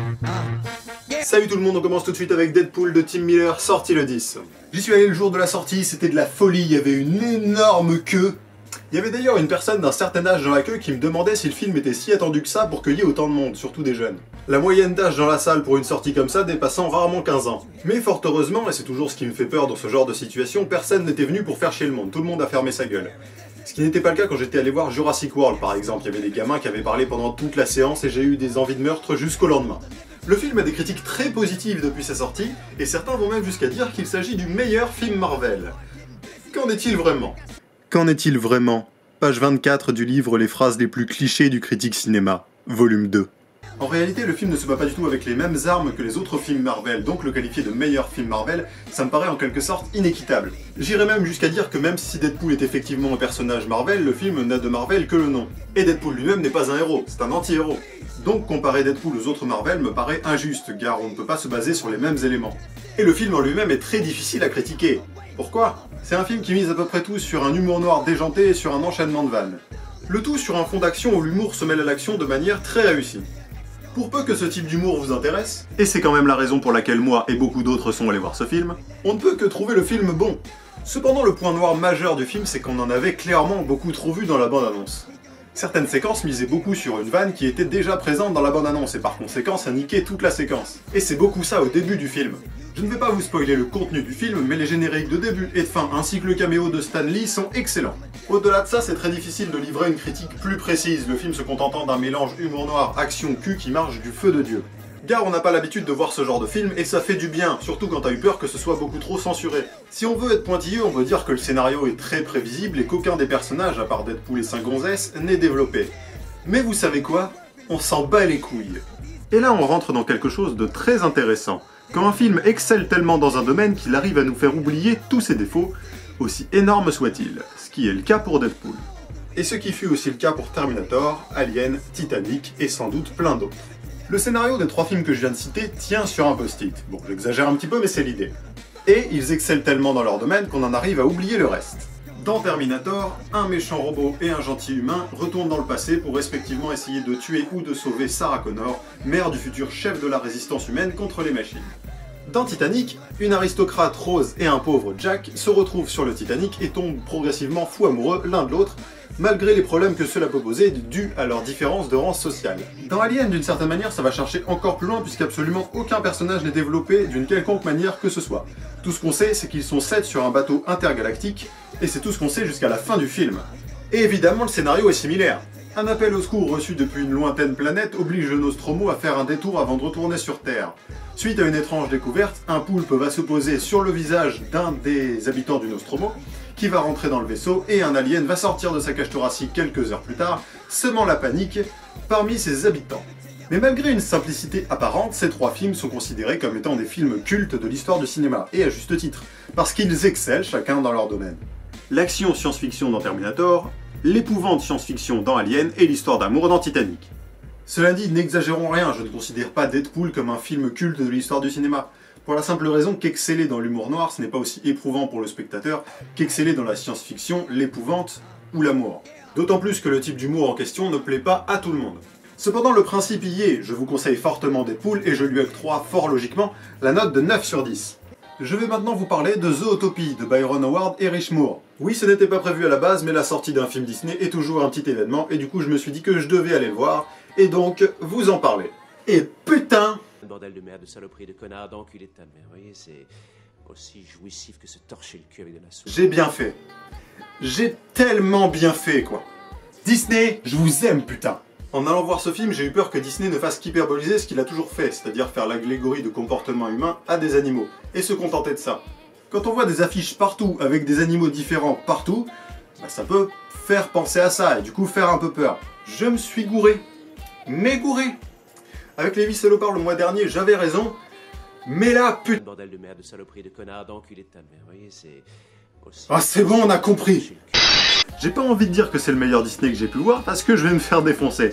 Salut tout le monde, on commence tout de suite avec Deadpool de Tim Miller, sorti le 10. J'y suis allé le jour de la sortie, c'était de la folie, il y avait une énorme queue. Il y avait d'ailleurs une personne d'un certain âge dans la queue qui me demandait si le film était si attendu que ça pour qu'il y ait autant de monde, surtout des jeunes. La moyenne d'âge dans la salle pour une sortie comme ça dépassant rarement 15 ans. Mais fort heureusement, et c'est toujours ce qui me fait peur dans ce genre de situation, personne n'était venu pour faire chier le monde, tout le monde a fermé sa gueule. Ce qui n'était pas le cas quand j'étais allé voir Jurassic World par exemple, il y avait des gamins qui avaient parlé pendant toute la séance et j'ai eu des envies de meurtre jusqu'au lendemain. Le film a des critiques très positives depuis sa sortie, et certains vont même jusqu'à dire qu'il s'agit du meilleur film Marvel. Qu'en est-il vraiment? Qu'en est-il vraiment? Page 24 du livre Les phrases les plus clichés du critique cinéma, volume 2. En réalité, le film ne se bat pas du tout avec les mêmes armes que les autres films Marvel, donc le qualifier de meilleur film Marvel, ça me paraît en quelque sorte inéquitable. J'irais même jusqu'à dire que même si Deadpool est effectivement un personnage Marvel, le film n'a de Marvel que le nom. Et Deadpool lui-même n'est pas un héros, c'est un anti-héros. Donc comparer Deadpool aux autres Marvel me paraît injuste, car on ne peut pas se baser sur les mêmes éléments. Et le film en lui-même est très difficile à critiquer. Pourquoi? C'est un film qui mise à peu près tout sur un humour noir déjanté et sur un enchaînement de vannes. Le tout sur un fond d'action où l'humour se mêle à l'action de manière très réussie. Pour peu que ce type d'humour vous intéresse, et c'est quand même la raison pour laquelle moi et beaucoup d'autres sont allés voir ce film, on ne peut que trouver le film bon. Cependant, le point noir majeur du film, c'est qu'on en avait clairement beaucoup trop vu dans la bande-annonce. Certaines séquences misaient beaucoup sur une vanne qui était déjà présente dans la bande-annonce, et par conséquent ça niquait toute la séquence. Et c'est beaucoup ça au début du film. Je ne vais pas vous spoiler le contenu du film, mais les génériques de début et de fin ainsi que le caméo de Stan Lee sont excellents. Au-delà de ça, c'est très difficile de livrer une critique plus précise, le film se contentant d'un mélange humour noir, action, cul qui marche du feu de Dieu. Car on n'a pas l'habitude de voir ce genre de film, et ça fait du bien, surtout quand t'as eu peur que ce soit beaucoup trop censuré. Si on veut être pointilleux, on peut dire que le scénario est très prévisible et qu'aucun des personnages, à part Deadpool et 5 gonzesses, n'est développé. Mais vous savez quoi? On s'en bat les couilles. Et là on rentre dans quelque chose de très intéressant. Quand un film excelle tellement dans un domaine qu'il arrive à nous faire oublier tous ses défauts, aussi énormes soient-ils, ce qui est le cas pour Deadpool. Et ce qui fut aussi le cas pour Terminator, Alien, Titanic et sans doute plein d'autres. Le scénario des 3 films que je viens de citer tient sur un post-it. Bon, j'exagère un petit peu, mais c'est l'idée. Et ils excellent tellement dans leur domaine qu'on en arrive à oublier le reste. Dans Terminator, un méchant robot et un gentil humain retournent dans le passé pour respectivement essayer de tuer ou de sauver Sarah Connor, mère du futur chef de la résistance humaine contre les machines. Dans Titanic, une aristocrate Rose et un pauvre Jack se retrouvent sur le Titanic et tombent progressivement fous amoureux l'un de l'autre, malgré les problèmes que cela peut poser dus à leur différence de rang sociale. Dans Alien, d'une certaine manière, ça va chercher encore plus loin puisqu'absolument aucun personnage n'est développé d'une quelconque manière que ce soit. Tout ce qu'on sait, c'est qu'ils sont 7 sur un bateau intergalactique, et c'est tout ce qu'on sait jusqu'à la fin du film. Et évidemment, le scénario est similaire. Un appel au secours reçu depuis une lointaine planète oblige le Nostromo à faire un détour avant de retourner sur Terre. Suite à une étrange découverte, un poulpe va se poser sur le visage d'un des habitants du Nostromo, qui va rentrer dans le vaisseau, et un alien va sortir de sa cage thoracique quelques heures plus tard, semant la panique parmi ses habitants. Mais malgré une simplicité apparente, ces 3 films sont considérés comme étant des films cultes de l'histoire du cinéma, et à juste titre, parce qu'ils excellent chacun dans leur domaine. L'action science-fiction dans Terminator, l'épouvante science-fiction dans Alien et l'histoire d'amour dans Titanic. Cela dit, n'exagérons rien, je ne considère pas Deadpool comme un film culte de l'histoire du cinéma. Pour la simple raison qu'exceller dans l'humour noir, ce n'est pas aussi éprouvant pour le spectateur qu'exceller dans la science-fiction, l'épouvante ou l'amour. D'autant plus que le type d'humour en question ne plaît pas à tout le monde. Cependant, le principe y est, je vous conseille fortement Deadpool et je lui octroie fort logiquement la note de 9 sur 10. Je vais maintenant vous parler de Zootopie de Byron Howard et Rich Moore. Oui, ce n'était pas prévu à la base, mais la sortie d'un film Disney est toujours un petit événement, et du coup je me suis dit que je devais aller le voir, et donc vous en parler. Et putain! Bordel de merde, de saloperie, de connard, d'enculé de ta mère, vous voyez, c'est aussi jouissif que se torcher le cul avec de la soupe. J'ai bien fait. J'ai tellement bien fait, quoi. Disney, je vous aime, putain! En allant voir ce film, j'ai eu peur que Disney ne fasse qu'hyperboliser ce qu'il a toujours fait, c'est-à-dire faire l'allégorie de comportement humain à des animaux, et se contenter de ça. Quand on voit des affiches partout avec des animaux différents partout, bah ça peut faire penser à ça, et du coup faire un peu peur. Je me suis gouré. Mais gouré. Avec les 8 salopards le mois dernier, j'avais raison, mais là, putain... Bordel de merde, de saloperie, de connard, d'enculé de ta mère, vous voyez, c'est aussi... Ah c'est bon, on a compris. J'ai pas envie de dire que c'est le meilleur Disney que j'ai pu voir, parce que je vais me faire défoncer.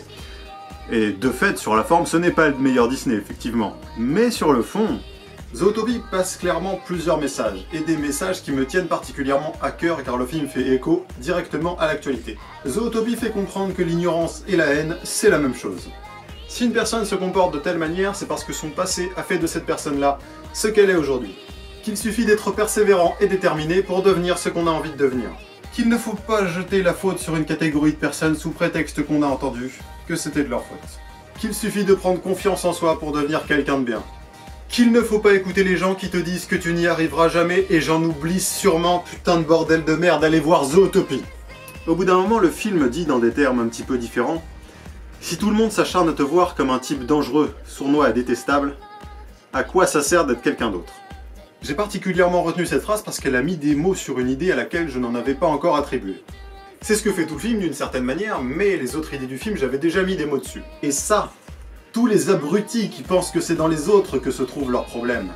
Et de fait, sur la forme, ce n'est pas le meilleur Disney, effectivement. Mais sur le fond, Zootopie passe clairement plusieurs messages, et des messages qui me tiennent particulièrement à cœur car le film fait écho directement à l'actualité. Zootopie fait comprendre que l'ignorance et la haine, c'est la même chose. Si une personne se comporte de telle manière, c'est parce que son passé a fait de cette personne-là ce qu'elle est aujourd'hui. Qu'il suffit d'être persévérant et déterminé pour devenir ce qu'on a envie de devenir. Qu'il ne faut pas jeter la faute sur une catégorie de personnes sous prétexte qu'on a entendu que c'était de leur faute. Qu'il suffit de prendre confiance en soi pour devenir quelqu'un de bien. Qu'il ne faut pas écouter les gens qui te disent que tu n'y arriveras jamais et j'en oublie sûrement, putain de bordel de merde, allez voir Zootopie. Au bout d'un moment, le film dit dans des termes un petit peu différents: si tout le monde s'acharne à te voir comme un type dangereux, sournois et détestable, à quoi ça sert d'être quelqu'un d'autre? J'ai particulièrement retenu cette phrase parce qu'elle a mis des mots sur une idée à laquelle je n'en avais pas encore attribué. C'est ce que fait tout le film d'une certaine manière, mais les autres idées du film, j'avais déjà mis des mots dessus. Et ça, tous les abrutis qui pensent que c'est dans les autres que se trouvent leurs problèmes.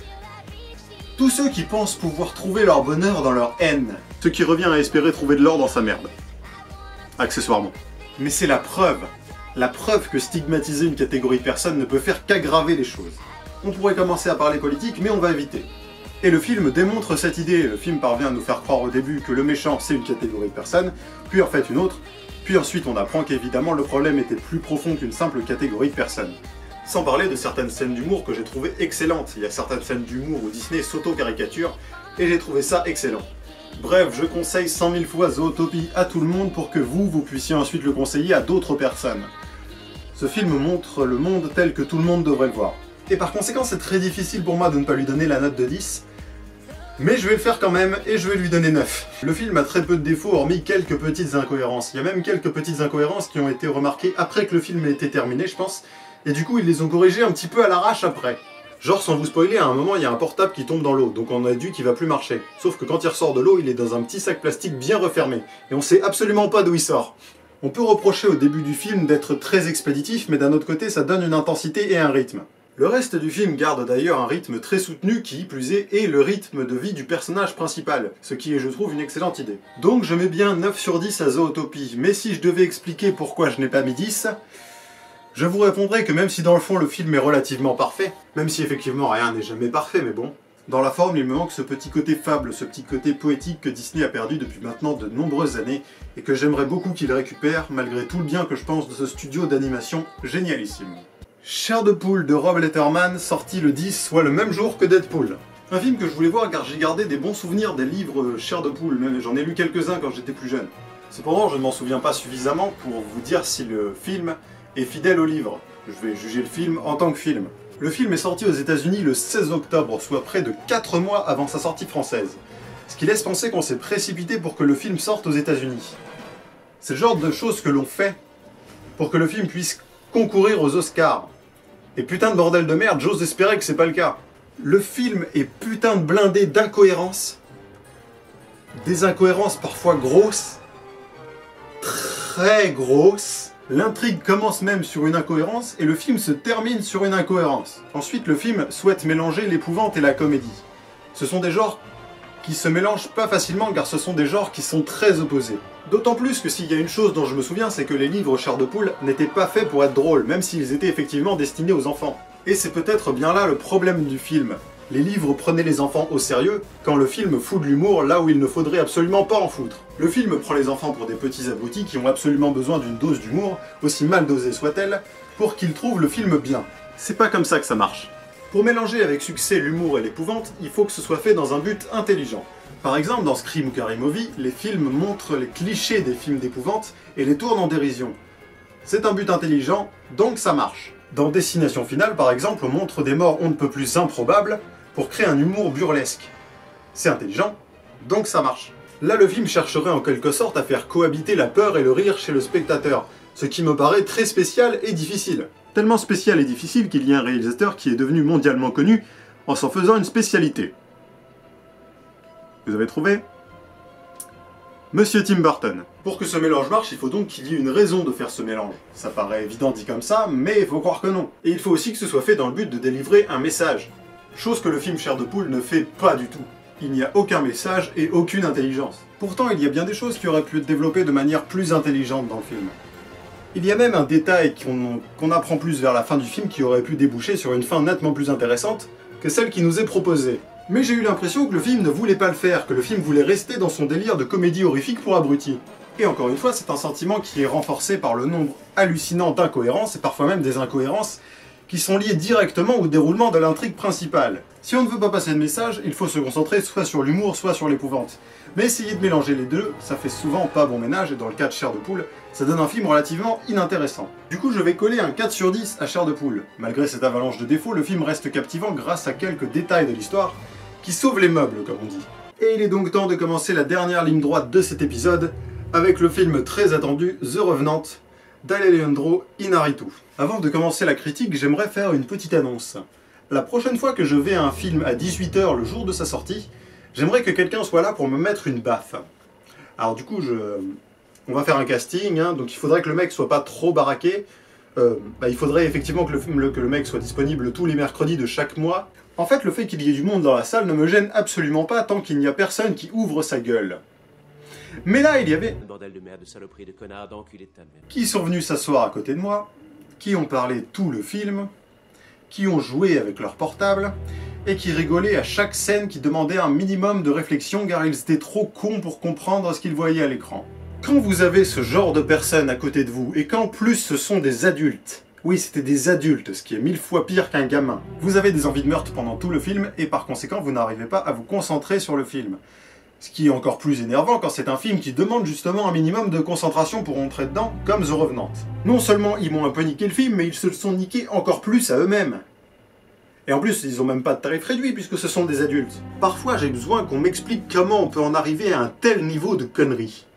Tous ceux qui pensent pouvoir trouver leur bonheur dans leur haine. Ce qui revient à espérer trouver de l'or dans sa merde. Accessoirement. Mais c'est la preuve que stigmatiser une catégorie de personnes ne peut faire qu'aggraver les choses. On pourrait commencer à parler politique, mais on va éviter. Et le film démontre cette idée. Le film parvient à nous faire croire au début que le méchant c'est une catégorie de personnes, puis en fait une autre, puis ensuite on apprend qu'évidemment le problème était plus profond qu'une simple catégorie de personnes. Sans parler de certaines scènes d'humour que j'ai trouvées excellentes. Il y a certaines scènes d'humour où Disney s'auto-caricature, et j'ai trouvé ça excellent. Bref, je conseille 100 000 fois Zootopie à tout le monde pour que vous puissiez ensuite le conseiller à d'autres personnes. Ce film montre le monde tel que tout le monde devrait le voir. Et par conséquent, c'est très difficile pour moi de ne pas lui donner la note de 10, mais je vais le faire quand même, et je vais lui donner 9. Le film a très peu de défauts, hormis quelques petites incohérences. Il y a même quelques petites incohérences qui ont été remarquées après que le film ait été terminé, je pense, et du coup ils les ont corrigées un petit peu à l'arrache après. Genre, sans vous spoiler, à un moment il y a un portable qui tombe dans l'eau, donc on a dû qu'il va plus marcher. Sauf que quand il ressort de l'eau, il est dans un petit sac plastique bien refermé, et on sait absolument pas d'où il sort. On peut reprocher au début du film d'être très expéditif, mais d'un autre côté ça donne une intensité et un rythme. Le reste du film garde d'ailleurs un rythme très soutenu qui, plus est le rythme de vie du personnage principal, ce qui est, je trouve, une excellente idée. Donc je mets bien 9 sur 10 à Zootopie, mais si je devais expliquer pourquoi je n'ai pas mis 10, je vous répondrais que même si dans le fond le film est relativement parfait, même si effectivement rien n'est jamais parfait, mais bon, dans la forme il me manque ce petit côté fable, ce petit côté poétique que Disney a perdu depuis maintenant de nombreuses années, et que j'aimerais beaucoup qu'il récupère, malgré tout le bien que je pense de ce studio d'animation génialissime. Chair de poule de Rob Letterman, sorti le 10, soit le même jour que Deadpool. Un film que je voulais voir car j'ai gardé des bons souvenirs des livres Chair de poule, même j'en ai lu quelques-uns quand j'étais plus jeune. Cependant, je ne m'en souviens pas suffisamment pour vous dire si le film est fidèle au livre. Je vais juger le film en tant que film. Le film est sorti aux États-Unis le 16 octobre, soit près de 4 mois avant sa sortie française. Ce qui laisse penser qu'on s'est précipité pour que le film sorte aux États-Unis. C'est le genre de choses que l'on fait pour que le film puisse concourir aux Oscars. Et putain de bordel de merde, j'ose espérer que c'est pas le cas. Le film est putain de blindé d'incohérences. Des incohérences parfois grosses. Très grosses. L'intrigue commence même sur une incohérence et le film se termine sur une incohérence. Ensuite, le film souhaite mélanger l'épouvante et la comédie. Ce sont des genres qui se mélangent pas facilement car ce sont des genres qui sont très opposés. D'autant plus que s'il y a une chose dont je me souviens, c'est que les livres Chair de poule n'étaient pas faits pour être drôles, même s'ils étaient effectivement destinés aux enfants. Et c'est peut-être bien là le problème du film. Les livres prenaient les enfants au sérieux, quand le film fout de l'humour là où il ne faudrait absolument pas en foutre. Le film prend les enfants pour des petits abrutis qui ont absolument besoin d'une dose d'humour, aussi mal dosée soit-elle, pour qu'ils trouvent le film bien. C'est pas comme ça que ça marche. Pour mélanger avec succès l'humour et l'épouvante, il faut que ce soit fait dans un but intelligent. Par exemple, dans Scream ou Scary Movie, les films montrent les clichés des films d'épouvante et les tournent en dérision. C'est un but intelligent, donc ça marche. Dans Destination Finale, par exemple, on montre des morts on ne peut plus improbables pour créer un humour burlesque. C'est intelligent, donc ça marche. Là, le film chercherait en quelque sorte à faire cohabiter la peur et le rire chez le spectateur, ce qui me paraît très spécial et difficile. Tellement spécial et difficile qu'il y a un réalisateur qui est devenu mondialement connu en s'en faisant une spécialité. Vous avez trouvé? Monsieur Tim Burton. Pour que ce mélange marche, il faut donc qu'il y ait une raison de faire ce mélange. Ça paraît évident dit comme ça, mais il faut croire que non. Et il faut aussi que ce soit fait dans le but de délivrer un message. Chose que le film Chair de poule ne fait pas du tout. Il n'y a aucun message et aucune intelligence. Pourtant, il y a bien des choses qui auraient pu être développées de manière plus intelligente dans le film. Il y a même un détail qu'on apprend plus vers la fin du film qui aurait pu déboucher sur une fin nettement plus intéressante que celle qui nous est proposée. Mais j'ai eu l'impression que le film ne voulait pas le faire, que le film voulait rester dans son délire de comédie horrifique pour abrutis. Et encore une fois, c'est un sentiment qui est renforcé par le nombre hallucinant d'incohérences, et parfois même des incohérences qui sont liées directement au déroulement de l'intrigue principale. Si on ne veut pas passer de message, il faut se concentrer soit sur l'humour, soit sur l'épouvante. Mais essayer de mélanger les deux, ça fait souvent pas bon ménage, et dans le cas de Chair de Poule, ça donne un film relativement inintéressant. Du coup, je vais coller un 4 sur 10 à Chair de Poule. Malgré cette avalanche de défauts, le film reste captivant grâce à quelques détails de l'histoire qui sauvent les meubles, comme on dit. Et il est donc temps de commencer la dernière ligne droite de cet épisode, avec le film très attendu The Revenant d'Alejandro Iñárritu. Avant de commencer la critique, j'aimerais faire une petite annonce. La prochaine fois que je vais à un film à 18 h le jour de sa sortie, j'aimerais que quelqu'un soit là pour me mettre une baffe. Alors du coup, on va faire un casting, hein, donc il faudrait que le mec soit pas trop baraqué. Il faudrait effectivement que le mec soit disponible tous les mercredis de chaque mois. En fait, le fait qu'il y ait du monde dans la salle ne me gêne absolument pas tant qu'il n'y a personne qui ouvre sa gueule. Mais là, il y avait Bordel de merde, de saloperie, de connard, d'enculé de ta mère. qui sont venus s'asseoir à côté de moi, qui ont parlé tout le film, qui ont joué avec leur portable, et qui rigolaient à chaque scène qui demandait un minimum de réflexion car ils étaient trop cons pour comprendre ce qu'ils voyaient à l'écran. Quand vous avez ce genre de personnes à côté de vous, et qu'en plus ce sont des adultes, oui c'était des adultes, ce qui est 1000 fois pire qu'un gamin, vous avez des envies de meurtre pendant tout le film, et par conséquent vous n'arrivez pas à vous concentrer sur le film. Ce qui est encore plus énervant quand c'est un film qui demande justement un minimum de concentration pour entrer dedans, comme The Revenant. Non seulement ils m'ont un peu niqué le film, mais ils se le sont niqués encore plus à eux-mêmes. Et en plus, ils ont même pas de tarif réduit puisque ce sont des adultes. Parfois, j'ai besoin qu'on m'explique comment on peut en arriver à un tel niveau de conneries.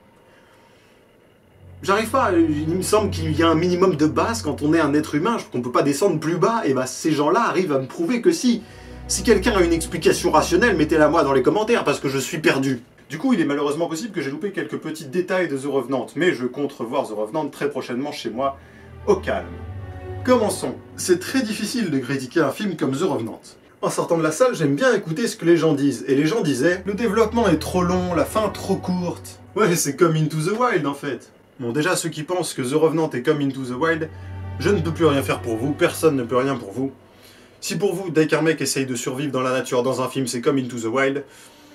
J'arrive pas, il me semble qu'il y a un minimum de base quand on est un être humain, qu'on peut pas descendre plus bas, et bah ces gens-là arrivent à me prouver que si. Si quelqu'un a une explication rationnelle, mettez-la moi dans les commentaires parce que je suis perdu. Du coup, il est malheureusement possible que j'ai loupé quelques petits détails de The Revenant, mais je compte revoir The Revenant très prochainement chez moi, au calme. Commençons. C'est très difficile de critiquer un film comme The Revenant. En sortant de la salle, j'aime bien écouter ce que les gens disent, et les gens disaient « Le développement est trop long, la fin trop courte. » Ouais, c'est comme Into the Wild en fait. Bon, déjà, ceux qui pensent que The Revenant est comme Into the Wild, je ne peux plus rien faire pour vous, personne ne peut rien pour vous. Si pour vous, dès qu'un mec essaye de survivre dans la nature dans un film, c'est comme Into the Wild,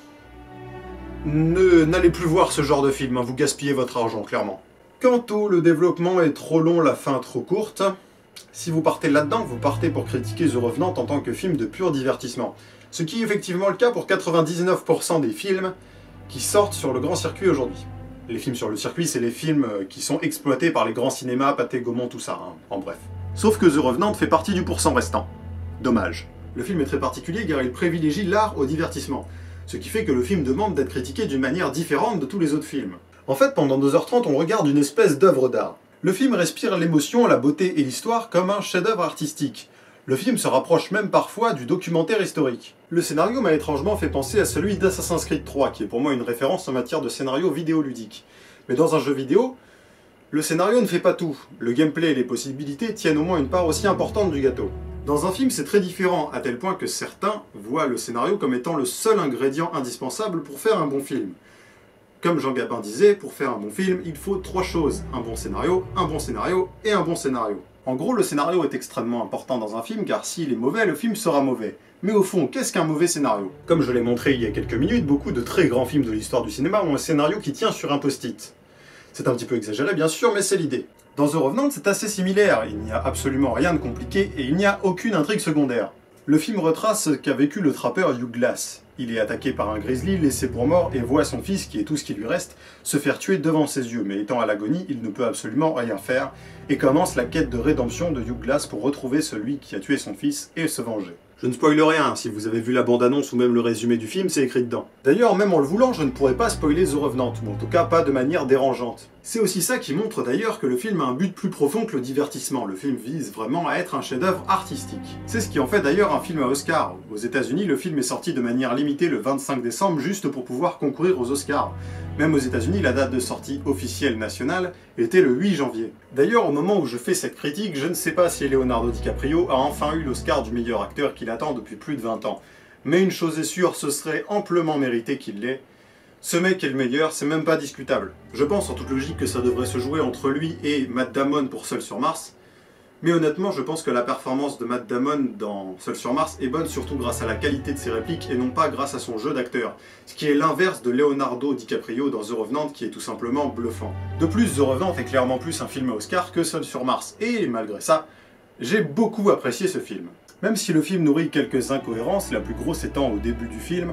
n'allez plus voir ce genre de film, hein, vous gaspillez votre argent, clairement. Quant au le développement est trop long, la fin trop courte, si vous partez là-dedans, vous partez pour critiquer The Revenant en tant que film de pur divertissement. Ce qui est effectivement le cas pour 99% des films qui sortent sur le grand circuit aujourd'hui. Les films sur le circuit, c'est les films qui sont exploités par les grands cinémas, Pathé, Gaumont, tout ça, hein, en bref. Sauf que The Revenant fait partie du pourcent restant. Dommage. Le film est très particulier car il privilégie l'art au divertissement, ce qui fait que le film demande d'être critiqué d'une manière différente de tous les autres films. En fait, pendant 2h30, on regarde une espèce d'œuvre d'art. Le film respire l'émotion, la beauté et l'histoire comme un chef-d'œuvre artistique. Le film se rapproche même parfois du documentaire historique. Le scénario m'a étrangement fait penser à celui d'Assassin's Creed 3, qui est pour moi une référence en matière de scénario vidéoludique. Mais dans un jeu vidéo, le scénario ne fait pas tout. Le gameplay et les possibilités tiennent au moins une part aussi importante du gâteau. Dans un film, c'est très différent, à tel point que certains voient le scénario comme étant le seul ingrédient indispensable pour faire un bon film. Comme Jean Gabin disait, pour faire un bon film, il faut 3 choses. Un bon scénario et un bon scénario. En gros, le scénario est extrêmement important dans un film, car s'il est mauvais, le film sera mauvais. Mais au fond, qu'est-ce qu'un mauvais scénario? Comme je l'ai montré il y a quelques minutes, beaucoup de très grands films de l'histoire du cinéma ont un scénario qui tient sur un post-it. C'est un petit peu exagéré bien sûr, mais c'est l'idée. Dans The Revenant, c'est assez similaire, il n'y a absolument rien de compliqué et il n'y a aucune intrigue secondaire. Le film retrace ce qu'a vécu le trappeur Hugh Glass. Il est attaqué par un grizzly, laissé pour mort, et voit son fils, qui est tout ce qui lui reste, se faire tuer devant ses yeux, mais étant à l'agonie, il ne peut absolument rien faire, et commence la quête de rédemption de Hugh Glass pour retrouver celui qui a tué son fils et se venger. Je ne spoile rien, si vous avez vu la bande-annonce ou même le résumé du film, c'est écrit dedans. D'ailleurs, même en le voulant, je ne pourrais pas spoiler The Revenant, ou en tout cas pas de manière dérangeante. C'est aussi ça qui montre d'ailleurs que le film a un but plus profond que le divertissement. Le film vise vraiment à être un chef-d'œuvre artistique. C'est ce qui en fait d'ailleurs un film à Oscar. Aux États-Unis, le film est sorti de manière limitée le 25 décembre juste pour pouvoir concourir aux Oscars. Même aux États-Unis, la date de sortie officielle nationale était le 8 janvier. D'ailleurs, au moment où je fais cette critique, je ne sais pas si Leonardo DiCaprio a enfin eu l'Oscar du meilleur acteur qu'il attend depuis plus de 20 ans. Mais une chose est sûre, ce serait amplement mérité qu'il l'ait. Ce mec est le meilleur, c'est même pas discutable. Je pense en toute logique que ça devrait se jouer entre lui et Matt Damon pour Seul sur Mars. Mais honnêtement, je pense que la performance de Matt Damon dans Seul sur Mars est bonne surtout grâce à la qualité de ses répliques et non pas grâce à son jeu d'acteur, ce qui est l'inverse de Leonardo DiCaprio dans The Revenant qui est tout simplement bluffant. De plus, The Revenant est clairement plus un film à Oscar que Seul sur Mars, et malgré ça, j'ai beaucoup apprécié ce film. Même si le film nourrit quelques incohérences, la plus grosse étant au début du film,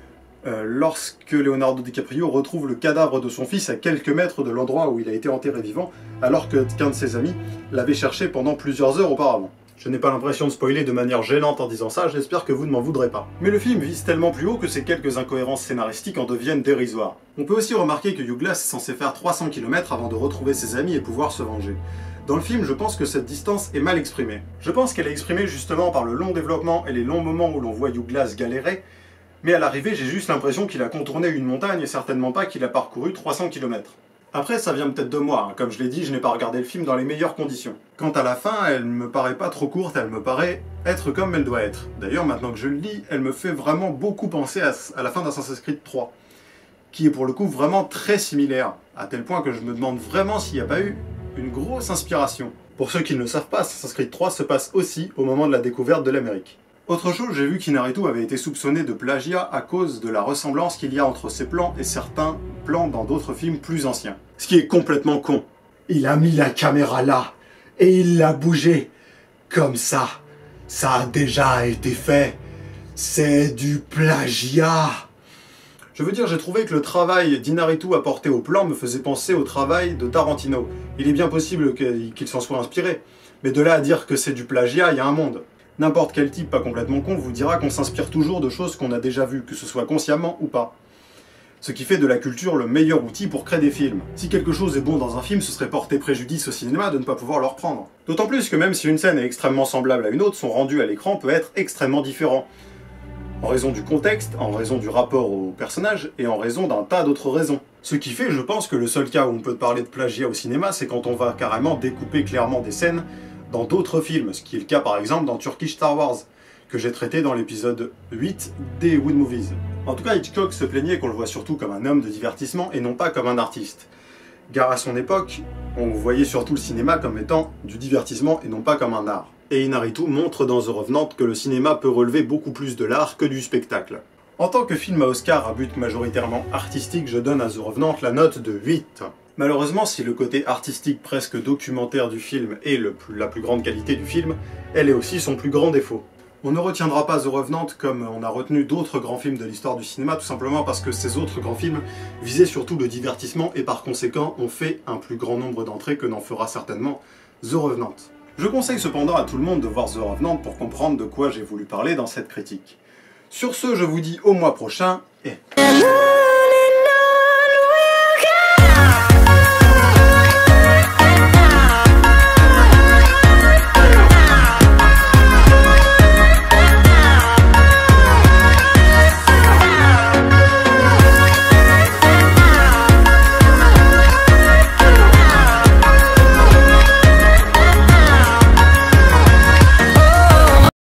lorsque Leonardo DiCaprio retrouve le cadavre de son fils à quelques mètres de l'endroit où il a été enterré vivant, alors qu'un de ses amis l'avait cherché pendant plusieurs heures auparavant. Je n'ai pas l'impression de spoiler de manière gênante en disant ça, j'espère que vous ne m'en voudrez pas. Mais le film vise tellement plus haut que ces quelques incohérences scénaristiques en deviennent dérisoires. On peut aussi remarquer que Hugh Glass est censé faire 300 km avant de retrouver ses amis et pouvoir se venger. Dans le film, je pense que cette distance est mal exprimée. Je pense qu'elle est exprimée justement par le long développement et les longs moments où l'on voit Hugh Glass galérer, mais à l'arrivée, j'ai juste l'impression qu'il a contourné une montagne et certainement pas qu'il a parcouru 300 km. Après, ça vient peut-être de moi, hein. Comme je l'ai dit, je n'ai pas regardé le film dans les meilleures conditions. Quant à la fin, elle me paraît pas trop courte, elle me paraît être comme elle doit être. D'ailleurs, maintenant que je le lis, elle me fait vraiment beaucoup penser à la fin d'Assassin's Creed 3, qui est pour le coup vraiment très similaire, à tel point que je me demande vraiment s'il n'y a pas eu une grosse inspiration. Pour ceux qui ne le savent pas, Assassin's Creed 3 se passe aussi au moment de la découverte de l'Amérique. Autre chose, j'ai vu qu'Inaritu avait été soupçonné de plagiat à cause de la ressemblance qu'il y a entre ses plans et certains plans dans d'autres films plus anciens. Ce qui est complètement con. Il a mis la caméra là, et il l'a bougée. Comme ça. Ça a déjà été fait. C'est du plagiat. Je veux dire, j'ai trouvé que le travail d'Inaritu apporté au plan me faisait penser au travail de Tarantino. Il est bien possible qu'il s'en soit inspiré, mais de là à dire que c'est du plagiat, il y a un monde. N'importe quel type pas complètement con vous dira qu'on s'inspire toujours de choses qu'on a déjà vues, que ce soit consciemment ou pas. Ce qui fait de la culture le meilleur outil pour créer des films. Si quelque chose est bon dans un film, ce serait porter préjudice au cinéma de ne pas pouvoir le reprendre. D'autant plus que même si une scène est extrêmement semblable à une autre, son rendu à l'écran peut être extrêmement différent. En raison du contexte, en raison du rapport au personnage, et en raison d'un tas d'autres raisons. Ce qui fait, je pense, que le seul cas où on peut parler de plagiat au cinéma, c'est quand on va carrément découper clairement des scènes dans d'autres films, ce qui est le cas par exemple dans Turkish Star Wars, que j'ai traité dans l'épisode 8 des Wood Movies. En tout cas, Hitchcock se plaignait qu'on le voit surtout comme un homme de divertissement et non pas comme un artiste. Car à son époque, on voyait surtout le cinéma comme étant du divertissement et non pas comme un art. Et Inaritu montre dans The Revenant que le cinéma peut relever beaucoup plus de l'art que du spectacle. En tant que film à Oscar à but majoritairement artistique, je donne à The Revenant la note de 8. Malheureusement, si le côté artistique presque documentaire du film est la plus grande qualité du film, elle est aussi son plus grand défaut. On ne retiendra pas The Revenant comme on a retenu d'autres grands films de l'histoire du cinéma, tout simplement parce que ces autres grands films visaient surtout le divertissement et par conséquent ont fait un plus grand nombre d'entrées que n'en fera certainement The Revenant. Je conseille cependant à tout le monde de voir The Revenant pour comprendre de quoi j'ai voulu parler dans cette critique. Sur ce, je vous dis au mois prochain et...